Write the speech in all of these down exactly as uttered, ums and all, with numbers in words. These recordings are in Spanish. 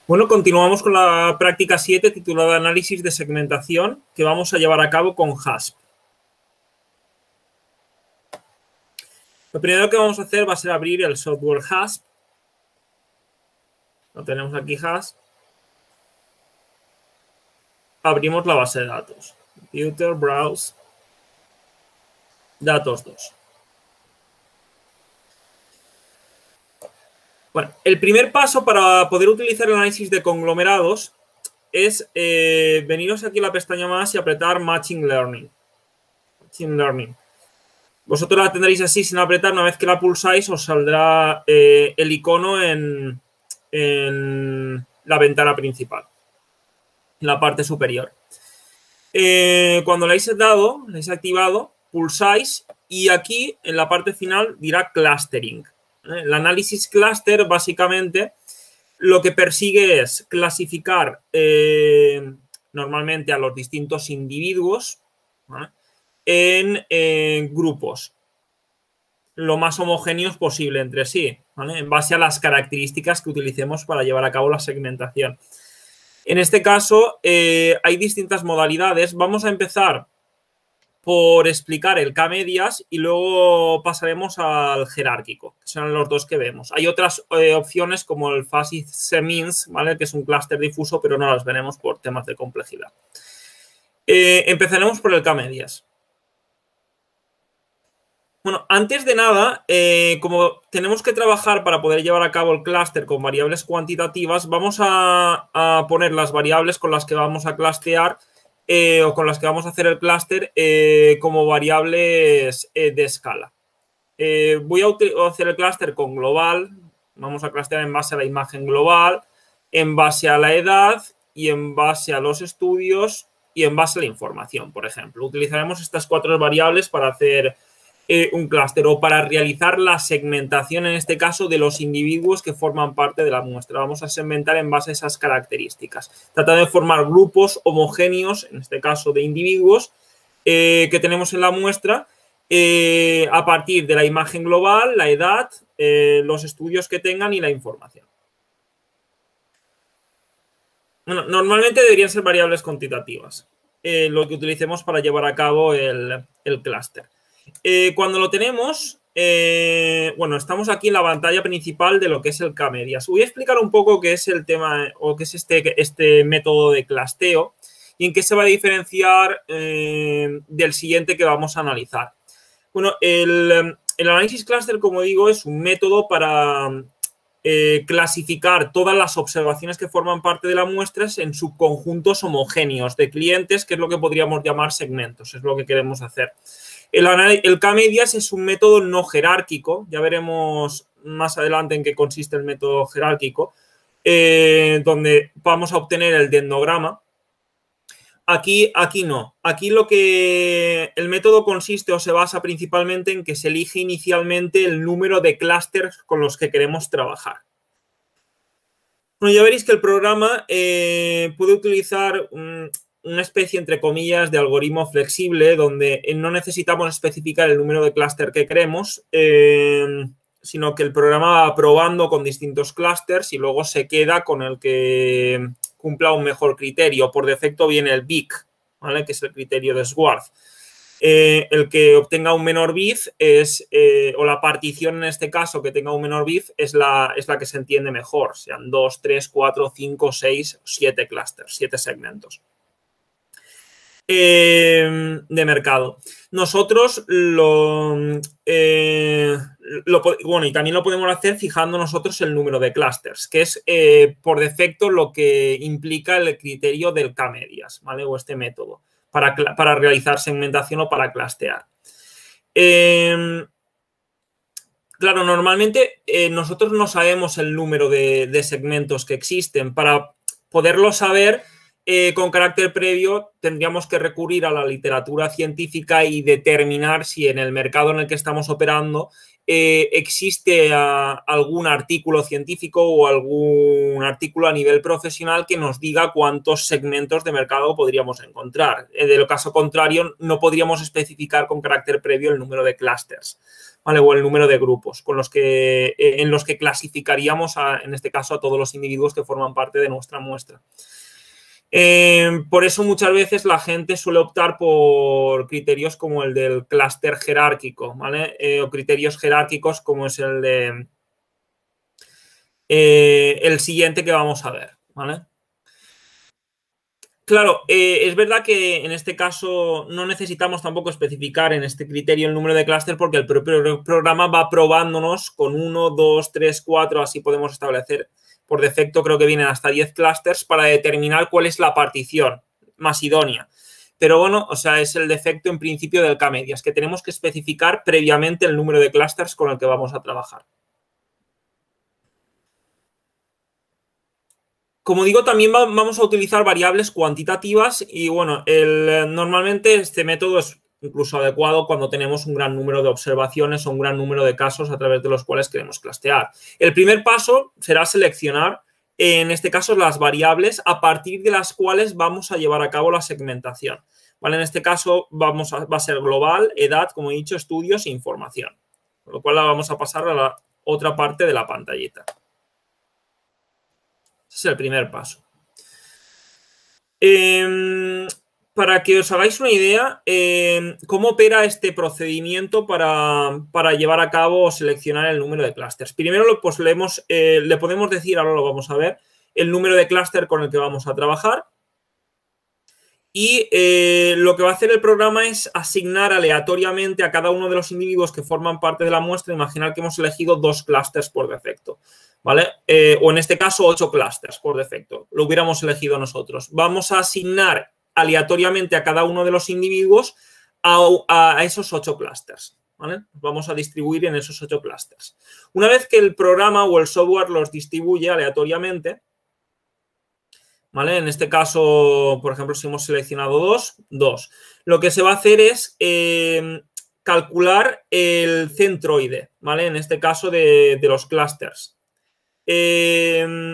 Bueno, continuamos con la práctica siete titulada Análisis de segmentación que vamos a llevar a cabo con Hasp. Lo primero que vamos a hacer va a ser abrir el software Hasp. Lo tenemos aquí Hasp. Abrimos la base de datos. Computer, Browse, Datos dos. Bueno, el primer paso para poder utilizar el análisis de conglomerados es eh, veniros aquí a la pestaña más y apretar Machine Learning. Machine Learning. Vosotros la tendréis así sin apretar. Una vez que la pulsáis os saldrá eh, el icono en, en la ventana principal, en la parte superior. Eh, cuando la habéis dado, la habéis activado, pulsáis y aquí en la parte final dirá Clustering. El análisis cluster básicamente lo que persigue es clasificar eh, normalmente a los distintos individuos, ¿vale?, en eh, grupos lo más homogéneos posible entre sí, ¿vale?, en base a las características que utilicemos para llevar a cabo la segmentación. En este caso eh, hay distintas modalidades. Vamos a empezar por explicar el K-medias y luego pasaremos al jerárquico, que son los dos que vemos. Hay otras eh, opciones como el Fuzzy Semins, ¿vale?, que es un clúster difuso, pero no las veremos por temas de complejidad. Eh, empezaremos por el K-medias. Bueno, antes de nada, eh, como tenemos que trabajar para poder llevar a cabo el clúster con variables cuantitativas, vamos a, a poner las variables con las que vamos a clustear eh, o con las que vamos a hacer el clúster eh, como variables eh, de escala. Eh, voy a hacer el clúster con global. Vamos a clustear en base a la imagen global, en base a la edad y en base a los estudios y en base a la información, por ejemplo. Utilizaremos estas cuatro variables para hacer Eh, un clúster o para realizar la segmentación, en este caso, de los individuos que forman parte de la muestra. Vamos a segmentar en base a esas características. Trata de formar grupos homogéneos, en este caso de individuos, eh, que tenemos en la muestra eh, a partir de la imagen global, la edad, eh, los estudios que tengan y la información. Bueno, normalmente deberían ser variables cuantitativas, eh, lo que utilicemos para llevar a cabo el, el clúster. Eh, cuando lo tenemos, eh, bueno, estamos aquí en la pantalla principal de lo que es el K-medias. Voy a explicar un poco qué es el tema o qué es este, este método de clusteo y en qué se va a diferenciar eh, del siguiente que vamos a analizar. Bueno, el, el análisis cluster, como digo, es un método para eh, clasificar todas las observaciones que forman parte de la muestra en subconjuntos homogéneos de clientes, que es lo que podríamos llamar segmentos, es lo que queremos hacer. El, el K-medias es un método no jerárquico, ya veremos más adelante en qué consiste el método jerárquico, eh, donde vamos a obtener el dendrograma. Aquí, aquí no. Aquí lo que el método consiste o se basa principalmente en que se elige inicialmente el número de clústeres con los que queremos trabajar. Bueno, ya veréis que el programa eh, puede utilizar un, una especie, entre comillas, de algoritmo flexible donde no necesitamos especificar el número de clúster que queremos, eh, sino que el programa va probando con distintos clústeres y luego se queda con el que cumpla un mejor criterio. Por defecto viene el B I C, ¿vale?, que es el criterio de Schwartz. Eh, el que obtenga un menor B I F es, eh, o la partición en este caso que tenga un menor B I F es la, es la que se entiende mejor, sean dos, tres, cuatro, cinco, seis, siete clústeres, siete segmentos eh, de mercado. Nosotros lo, eh, lo, bueno, y también lo podemos hacer fijando nosotros el número de clústeres, que es eh, por defecto lo que implica el criterio del K-medias, ¿vale?, o este método para, para realizar segmentación o para clustear. Eh, claro, normalmente eh, nosotros no sabemos el número de, de segmentos que existen. Para poderlo saber, eh, con carácter previo tendríamos que recurrir a la literatura científica y determinar si en el mercado en el que estamos operando eh, existe a, algún artículo científico o algún artículo a nivel profesional que nos diga cuántos segmentos de mercado podríamos encontrar. Eh, de lo caso contrario, no podríamos especificar con carácter previo el número de clústeres, ¿vale? O el número de grupos con los que, eh, en los que clasificaríamos, a, en este caso, a todos los individuos que forman parte de nuestra muestra. Eh, por eso muchas veces la gente suele optar por criterios como el del clúster jerárquico, ¿vale? Eh, o criterios jerárquicos como es el de eh, el siguiente que vamos a ver, ¿vale? Claro, eh, es verdad que en este caso no necesitamos tampoco especificar en este criterio el número de clúster porque el propio programa va probándonos con uno, dos, tres, cuatro, así podemos establecer. Por defecto creo que vienen hasta diez clústeres para determinar cuál es la partición más idónea. Pero bueno, o sea, es el defecto en principio del K-Medias, que tenemos que especificar previamente el número de clústeres con el que vamos a trabajar. Como digo, también va, vamos a utilizar variables cuantitativas y bueno, el, normalmente este método es incluso adecuado cuando tenemos un gran número de observaciones o un gran número de casos a través de los cuales queremos clustear. El primer paso será seleccionar, en este caso, las variables a partir de las cuales vamos a llevar a cabo la segmentación. ¿Vale? En este caso vamos a, va a ser global, edad, como he dicho, estudios e información. Con lo cual la vamos a pasar a la otra parte de la pantallita. Ese es el primer paso. Eh, para que os hagáis una idea, eh, cómo opera este procedimiento para, para llevar a cabo o seleccionar el número de clústeres. Primero, pues le, hemos, eh, le podemos decir, ahora lo vamos a ver, el número de clúster con el que vamos a trabajar. Y eh, lo que va a hacer el programa es asignar aleatoriamente a cada uno de los individuos que forman parte de la muestra. Imaginar que hemos elegido dos clústeres por defecto, ¿vale? Eh, o en este caso, ocho clústeres por defecto. Lo hubiéramos elegido nosotros. Vamos a asignar aleatoriamente a cada uno de los individuos a, a esos ocho clústeres, ¿vale? Vamos a distribuir en esos ocho clústeres. Una vez que el programa o el software los distribuye aleatoriamente, ¿vale? En este caso, por ejemplo, si hemos seleccionado dos, dos. Lo que se va a hacer es eh, calcular el centroide, ¿vale? En este caso de, de los clústeres. Eh,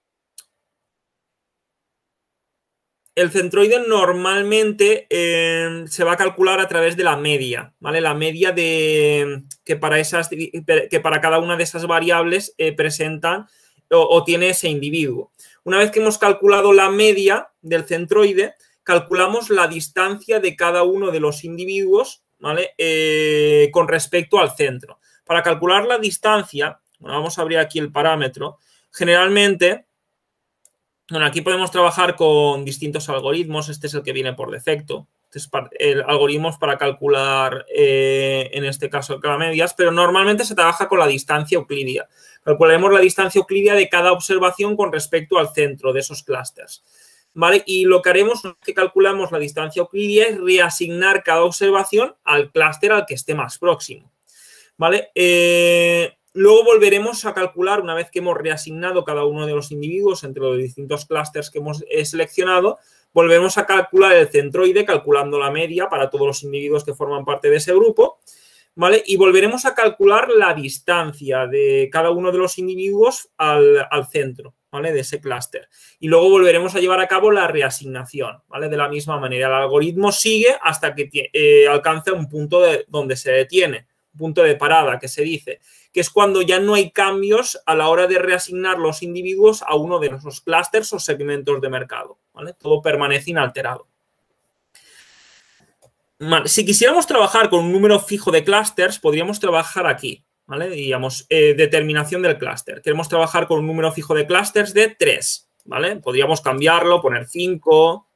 el centroide normalmente eh, se va a calcular a través de la media, ¿vale? La media de que para, esas, que para cada una de esas variables eh, presentan o, o tiene ese individuo. Una vez que hemos calculado la media del centroide, calculamos la distancia de cada uno de los individuos, ¿vale? Eh, con respecto al centro. Para calcular la distancia, bueno, vamos a abrir aquí el parámetro, generalmente, bueno, aquí podemos trabajar con distintos algoritmos, este es el que viene por defecto. Este es el algoritmo para calcular, eh, en este caso, cada medias, pero normalmente se trabaja con la distancia euclidia. Calcularemos la distancia euclidia de cada observación con respecto al centro de esos clústeres, ¿vale? Y lo que haremos es que calculamos la distancia euclidia es reasignar cada observación al clúster al que esté más próximo, ¿vale? Eh, luego volveremos a calcular, una vez que hemos reasignado cada uno de los individuos entre los distintos clústeres que hemos seleccionado, volvemos a calcular el centroide calculando la media para todos los individuos que forman parte de ese grupo, ¿vale? Y volveremos a calcular la distancia de cada uno de los individuos al, al centro, ¿vale? De ese clúster. Y luego volveremos a llevar a cabo la reasignación, ¿vale? De la misma manera. El algoritmo sigue hasta que eh, alcanza un punto de, donde se detiene, un punto de parada, que se dice, que es cuando ya no hay cambios a la hora de reasignar los individuos a uno de esos clústeres o segmentos de mercado, ¿vale? Todo permanece inalterado. Vale, si quisiéramos trabajar con un número fijo de clústeres, podríamos trabajar aquí, ¿vale? Digamos, eh, determinación del clúster. Queremos trabajar con un número fijo de clústeres de tres, ¿vale? Podríamos cambiarlo, poner cinco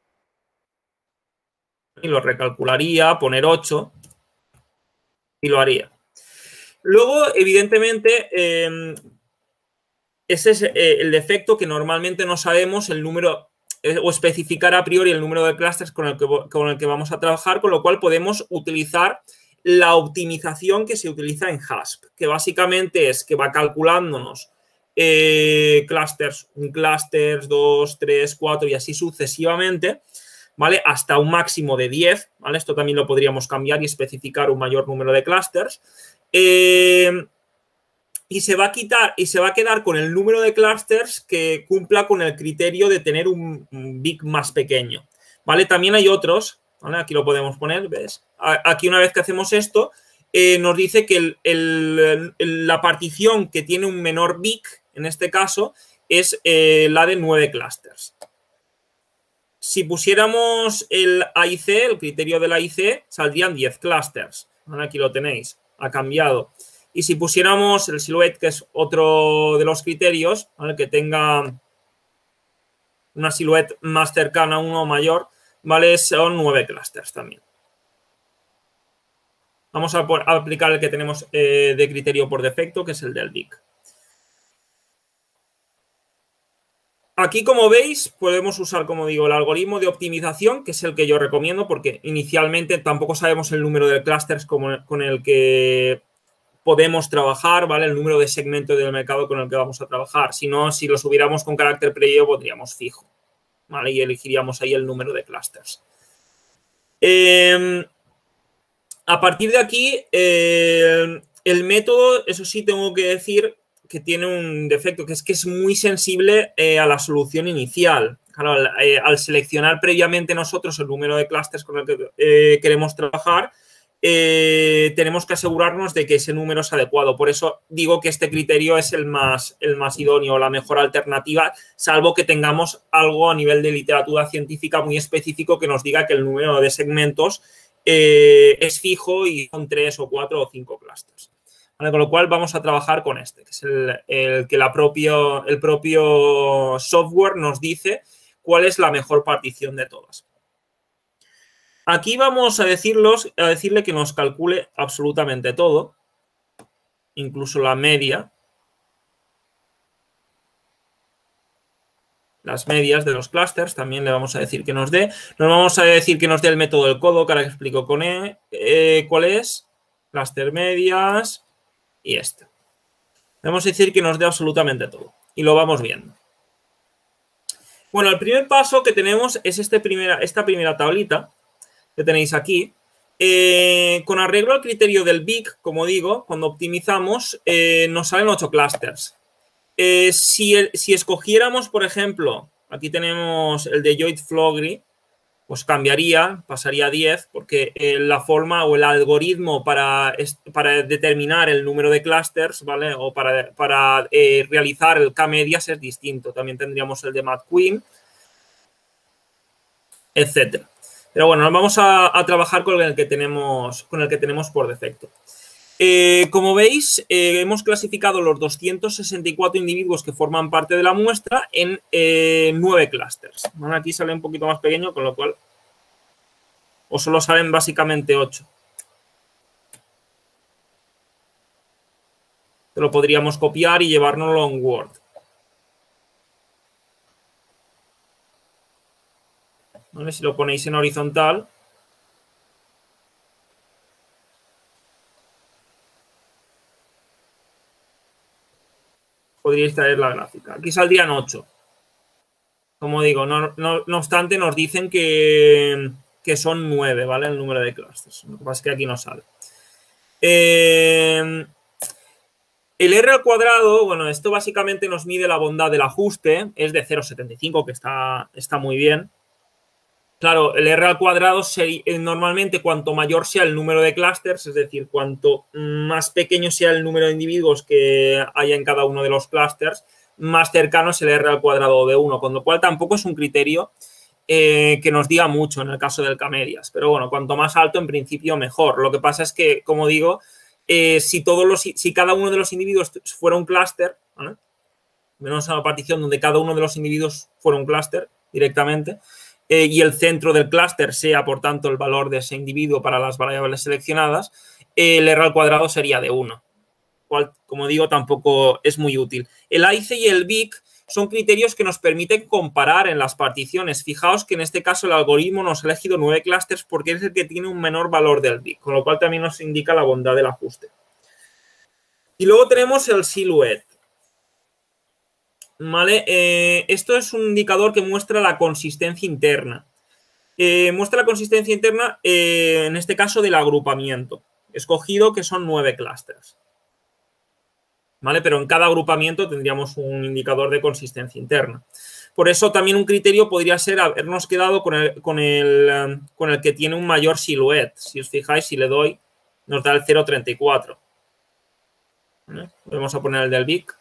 y lo recalcularía, poner ocho y lo haría. Luego, evidentemente, eh, ese es eh, el defecto que normalmente no sabemos el número o especificar a priori el número de clústeres con el que, con el que vamos a trabajar, con lo cual podemos utilizar la optimización que se utiliza en Hasp, que básicamente es que va calculándonos eh, clusters, un clusters, dos, tres, cuatro y así sucesivamente, ¿vale? Hasta un máximo de diez, ¿vale? Esto también lo podríamos cambiar y especificar un mayor número de clusters. Eh, y se va a quitar y se va a quedar con el número de clusters que cumpla con el criterio de tener un, un big más pequeño, ¿vale? También hay otros, ¿vale? Aquí lo podemos poner, ¿ves? Aquí una vez que hacemos esto, eh, nos dice que el, el, el, la partición que tiene un menor big, en este caso, es eh, la de nueve clusters. Si pusiéramos el A I C, el criterio del A I C, saldrían diez clusters. ¿Vale? Aquí lo tenéis, ha cambiado. Y si pusiéramos el silhouette, que es otro de los criterios, ¿vale? Que tenga una silhouette más cercana a uno o mayor, ¿vale? Son nueve clusters también. Vamos a, a aplicar el que tenemos eh, de criterio por defecto, que es el del big. Aquí, como veis, podemos usar, como digo, el algoritmo de optimización, que es el que yo recomiendo, porque inicialmente tampoco sabemos el número de clusters como, con el que podemos trabajar, ¿vale? El número de segmento del mercado con el que vamos a trabajar. Si no, si los hubiéramos con carácter previo, pondríamos fijo, ¿vale? Y elegiríamos ahí el número de clusters. Eh, a partir de aquí, eh, el método, eso sí, tengo que decir que tiene un defecto, que es que es muy sensible eh, a la solución inicial. Claro, al, eh, al seleccionar previamente nosotros el número de clusters con el que eh, queremos trabajar, eh, tenemos que asegurarnos de que ese número es adecuado. Por eso digo que este criterio es el más, el más idóneo, la mejor alternativa, salvo que tengamos algo a nivel de literatura científica muy específico que nos diga que el número de segmentos eh, es fijo y son tres o cuatro o cinco clusters. ¿Vale? Con lo cual vamos a trabajar con este, que es el, el que la propio, el propio software nos dice cuál es la mejor partición de todas. Aquí vamos a, decirlos, a decirle que nos calcule absolutamente todo, incluso la media, las medias de los clusters, también le vamos a decir que nos dé. Nos vamos a decir que nos dé el método del codo, que ahora explico con E, eh, cuál es, cluster medias y este. Vamos a decir que nos dé absolutamente todo y lo vamos viendo. Bueno, el primer paso que tenemos es este primera, esta primera tablita que tenéis aquí. Eh, con arreglo al criterio del big, como digo, cuando optimizamos, eh, nos salen ocho clusters. Eh, si, el, si escogiéramos, por ejemplo, aquí tenemos el de Lloyd-Flogry, pues cambiaría, pasaría a diez, porque eh, la forma o el algoritmo para, para determinar el número de clusters, ¿vale? O para, para eh, realizar el K-medias es distinto. También tendríamos el de McQueen, etcétera. Pero bueno, vamos a, a trabajar con el que tenemos, con el que tenemos por defecto. Eh, como veis, eh, hemos clasificado los doscientos sesenta y cuatro individuos que forman parte de la muestra en eh, nueve clusters. ¿Vale? Aquí sale un poquito más pequeño, con lo cual o solo salen básicamente ocho. Lo podríamos copiar y llevárnoslo en Word. ¿Vale? Si lo ponéis en horizontal, podríais traer la gráfica. Aquí saldrían ocho. Como digo, no, no, no obstante, nos dicen que, que son nueve, ¿vale? El número de clusters. Lo que pasa es que aquí no sale. Eh, el R al cuadrado, bueno, esto básicamente nos mide la bondad del ajuste. Es de cero coma setenta y cinco, que está, está muy bien. Claro, el R al cuadrado sería, normalmente cuanto mayor sea el número de clusters, es decir, cuanto más pequeño sea el número de individuos que haya en cada uno de los clusters, más cercano es el R al cuadrado de uno, con lo cual tampoco es un criterio eh, que nos diga mucho en el caso del K-medias. Pero bueno, cuanto más alto, en principio, mejor. Lo que pasa es que, como digo, eh, si, todos los, si cada uno de los individuos fuera un clúster, ¿vale? Menos a la partición donde cada uno de los individuos fuera un clúster directamente, eh, y el centro del clúster sea, por tanto, el valor de ese individuo para las variables seleccionadas, eh, el R al cuadrado sería de uno. Cual, como digo, tampoco es muy útil. El A I C y el big son criterios que nos permiten comparar en las particiones. Fijaos que en este caso el algoritmo nos ha elegido nueve clústeres porque es el que tiene un menor valor del big, con lo cual también nos indica la bondad del ajuste. Y luego tenemos el silhouette. ¿vale? Eh, esto es un indicador que muestra la consistencia interna. Eh, muestra la consistencia interna, eh, en este caso, del agrupamiento escogido, que son nueve clústeres. ¿Vale? Pero en cada agrupamiento tendríamos un indicador de consistencia interna. Por eso también un criterio podría ser habernos quedado con el, con el, con el que tiene un mayor silhouette. Si os fijáis, si le doy, nos da el cero coma treinta y cuatro. ¿Vale? Vamos a poner el del B I C.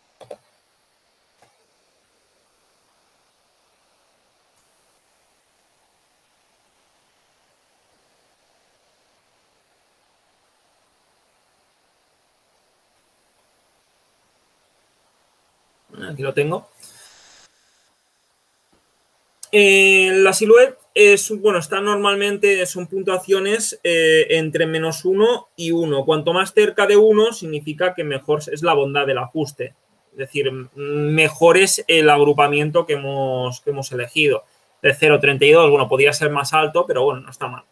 Aquí lo tengo. Eh, la silhouette es, bueno, está normalmente, son puntuaciones eh, entre menos uno y uno. Cuanto más cerca de uno, significa que mejor es la bondad del ajuste. Es decir, mejor es el agrupamiento que hemos, que hemos elegido. De cero coma treinta y dos, bueno, podría ser más alto, pero bueno, no está mal.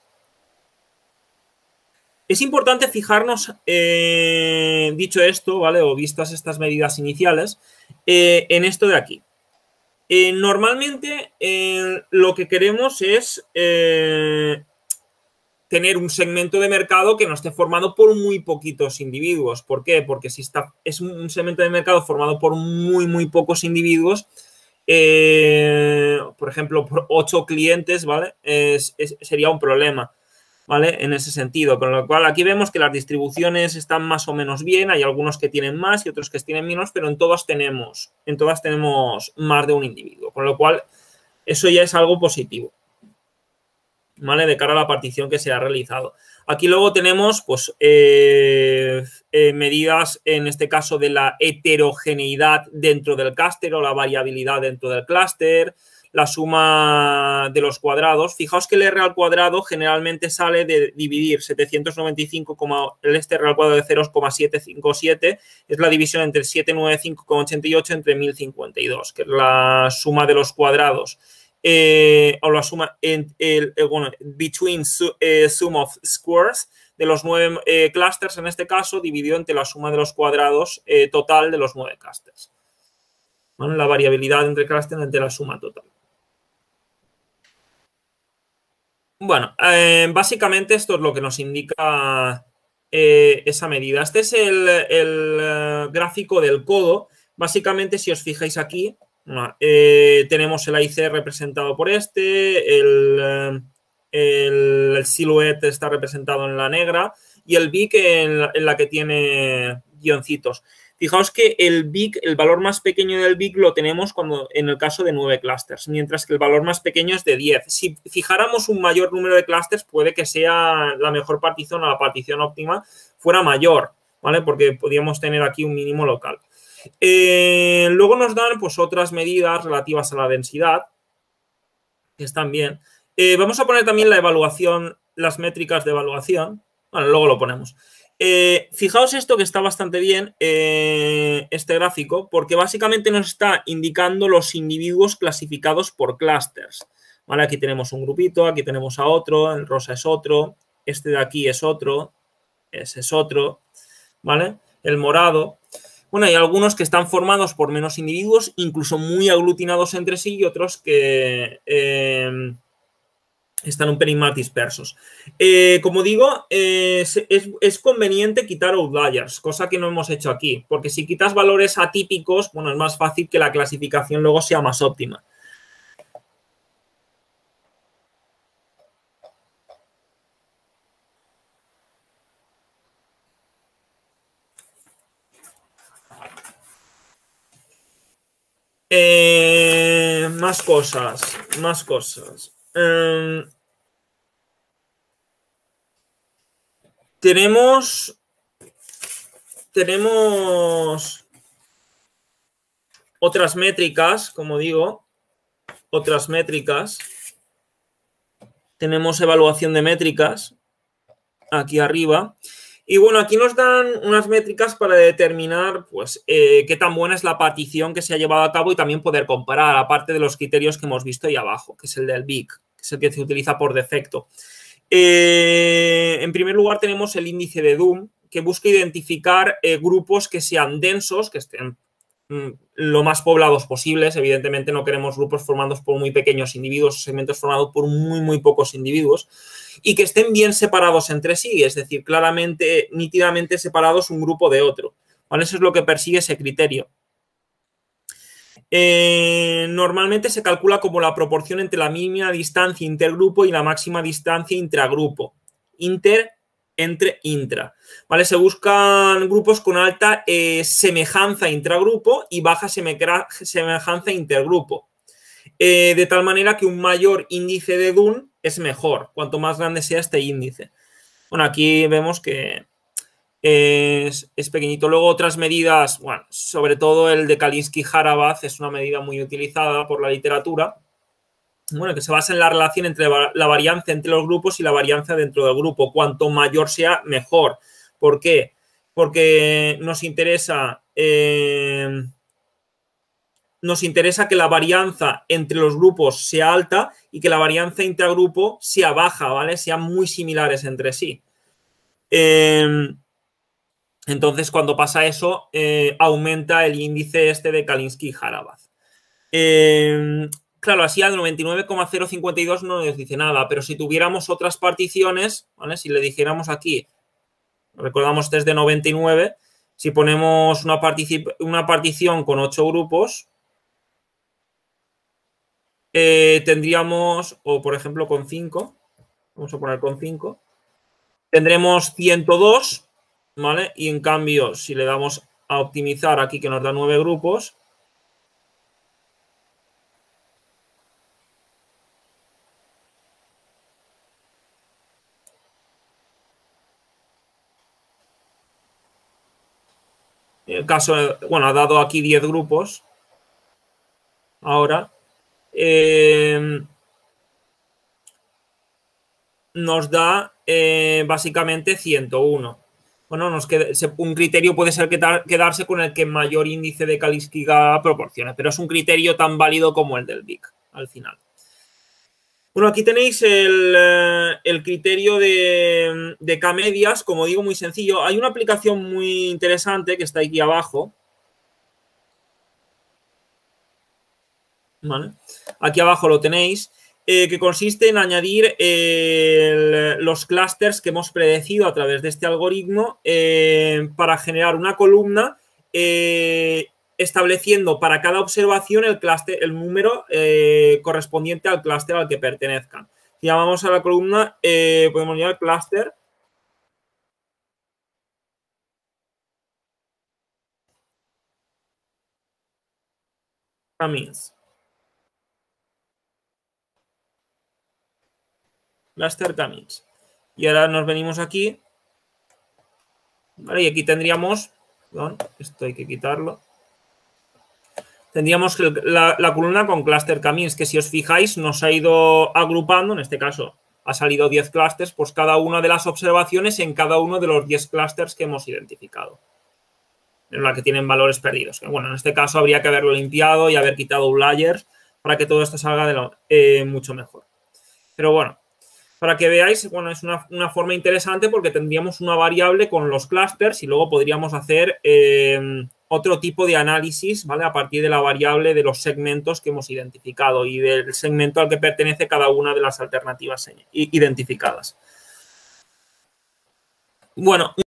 Es importante fijarnos, eh, dicho esto, ¿vale? O vistas estas medidas iniciales, eh, en esto de aquí. Eh, normalmente eh, lo que queremos es eh, tener un segmento de mercado que no esté formado por muy poquitos individuos. ¿Por qué? Porque si está, es un segmento de mercado formado por muy, muy pocos individuos, eh, por ejemplo, por ocho clientes, ¿vale? Es, es, sería un problema, ¿vale? En ese sentido, con lo cual aquí vemos que las distribuciones están más o menos bien, hay algunos que tienen más y otros que tienen menos, pero en todas tenemos, en todas tenemos más de un individuo, con lo cual eso ya es algo positivo, ¿vale? De cara a la partición que se ha realizado. Aquí luego tenemos, pues, eh, eh, medidas, en este caso, de la heterogeneidad dentro del clúster o la variabilidad dentro del clúster, la suma de los cuadrados. Fijaos que el R al cuadrado generalmente sale de dividir setecientos noventa y cinco, el este R al cuadrado de cero coma setecientos cincuenta y siete, es la división entre setecientos noventa y cinco coma ochenta y ocho entre mil cincuenta y dos, que es la suma de los cuadrados. Eh, o la suma, en, el, el, bueno, between su, eh, sum of squares de los nueve eh, clusters, en este caso, dividido entre la suma de los cuadrados eh, total de los nueve clusters. ¿Vale? La variabilidad entre clusters entre la suma total. Bueno, eh, básicamente esto es lo que nos indica eh, esa medida. Este es el, el uh, gráfico del codo. Básicamente, si os fijáis aquí, eh, tenemos el A I C representado por este, el, el, el silhouette está representado en la negra y el B I C en la, en la que tiene guioncitos. Fijaos que el B I C, el valor más pequeño del B I C lo tenemos cuando, en el caso de nueve clusters, mientras que el valor más pequeño es de diez. Si fijáramos un mayor número de clusters, puede que sea la mejor partición o la partición óptima fuera mayor, ¿vale? Porque podríamos tener aquí un mínimo local. Eh, luego nos dan, pues, otras medidas relativas a la densidad, que están bien. Eh, vamos a poner también la evaluación, las métricas de evaluación. Bueno, luego lo ponemos. Eh, fijaos esto que está bastante bien, eh, este gráfico, porque básicamente nos está indicando los individuos clasificados por clústeres. ¿Vale? Aquí tenemos un grupito, aquí tenemos a otro, el rosa es otro, este de aquí es otro, ese es otro, ¿vale? El morado. Bueno, hay algunos que están formados por menos individuos, incluso muy aglutinados entre sí, y otros que eh, están un pelín más dispersos. Eh, como digo, eh, es, es conveniente quitar outliers, cosa que no hemos hecho aquí, porque si quitas valores atípicos, bueno, es más fácil que la clasificación luego sea más óptima. Eh, más cosas, más cosas. Eh, tenemos, tenemos otras métricas, como digo, otras métricas. Tenemos evaluación de métricas aquí arriba. Y bueno, aquí nos dan unas métricas para determinar, pues, eh, qué tan buena es la partición que se ha llevado a cabo y también poder comparar, aparte de los criterios que hemos visto ahí abajo, que es el del B I C, que es el que se utiliza por defecto. Eh, en primer lugar, tenemos el índice de Doom, que busca identificar eh, grupos que sean densos, que estén lo más poblados posibles. Evidentemente no queremos grupos formados por muy pequeños individuos, segmentos formados por muy, muy pocos individuos y que estén bien separados entre sí, es decir, claramente, nítidamente separados un grupo de otro. ¿Vale? Eso es lo que persigue ese criterio. Eh, normalmente se calcula como la proporción entre la mínima distancia intergrupo y la máxima distancia intragrupo. Inter entre intra. ¿Vale? Se buscan grupos con alta eh, semejanza intragrupo y baja semejanza intergrupo. Eh, de tal manera que un mayor índice de Dunn es mejor, cuanto más grande sea este índice. Bueno, aquí vemos que es, es pequeñito. Luego otras medidas, bueno, sobre todo el de Kalinsky-Harabath es una medida muy utilizada por la literatura. Bueno, que se basa en la relación entre la varianza entre los grupos y la varianza dentro del grupo. Cuanto mayor sea, mejor. ¿Por qué? Porque nos interesa, eh, nos interesa que la varianza entre los grupos sea alta y que la varianza intragrupo sea baja, ¿vale? Sean muy similares entre sí. Eh, entonces, cuando pasa eso, eh, aumenta el índice este de Kalinsky-Harabath. Eh, Claro, así al noventa y nueve coma cero cincuenta y dos no nos dice nada, pero si tuviéramos otras particiones, ¿vale? Si le dijéramos aquí, recordamos desde noventa y nueve, si ponemos una, una partición con ocho grupos, eh, tendríamos, o por ejemplo con cinco, vamos a poner con cinco, tendremos ciento dos, ¿vale? Y en cambio, si le damos a optimizar aquí que nos da nueve grupos, el caso, bueno, ha dado aquí diez grupos. Ahora eh, nos da eh, básicamente ciento uno. Bueno, nos queda, un criterio puede ser quedarse con el que mayor índice de Kalinsky proporcione, pero es un criterio tan válido como el del V I C al final. Bueno, aquí tenéis el, el criterio de, de K-medias, como digo, muy sencillo. Hay una aplicación muy interesante que está aquí abajo. ¿Vale? Aquí abajo lo tenéis, eh, que consiste en añadir eh, el, los clústeres que hemos predecido a través de este algoritmo eh, para generar una columna eh, estableciendo para cada observación el clúster, el número eh, correspondiente al clúster al que pertenezcan. Si llamamos a la columna, eh, podemos llamar clúster K-means. Cluster K-means. Y ahora nos venimos aquí, ¿vale? Y aquí tendríamos, perdón, esto hay que quitarlo. Tendríamos la, la columna con cluster K-means, que si os fijáis nos ha ido agrupando, en este caso ha salido diez clusters, pues cada una de las observaciones en cada uno de los diez clusters que hemos identificado, en la que tienen valores perdidos. Bueno, en este caso habría que haberlo limpiado y haber quitado outliers para que todo esto salga de lo, eh, mucho mejor. Pero bueno, para que veáis, bueno, es una, una forma interesante porque tendríamos una variable con los clusters y luego podríamos hacer eh, otro tipo de análisis, ¿vale? A partir de la variable de los segmentos que hemos identificado y del segmento al que pertenece cada una de las alternativas identificadas. Bueno.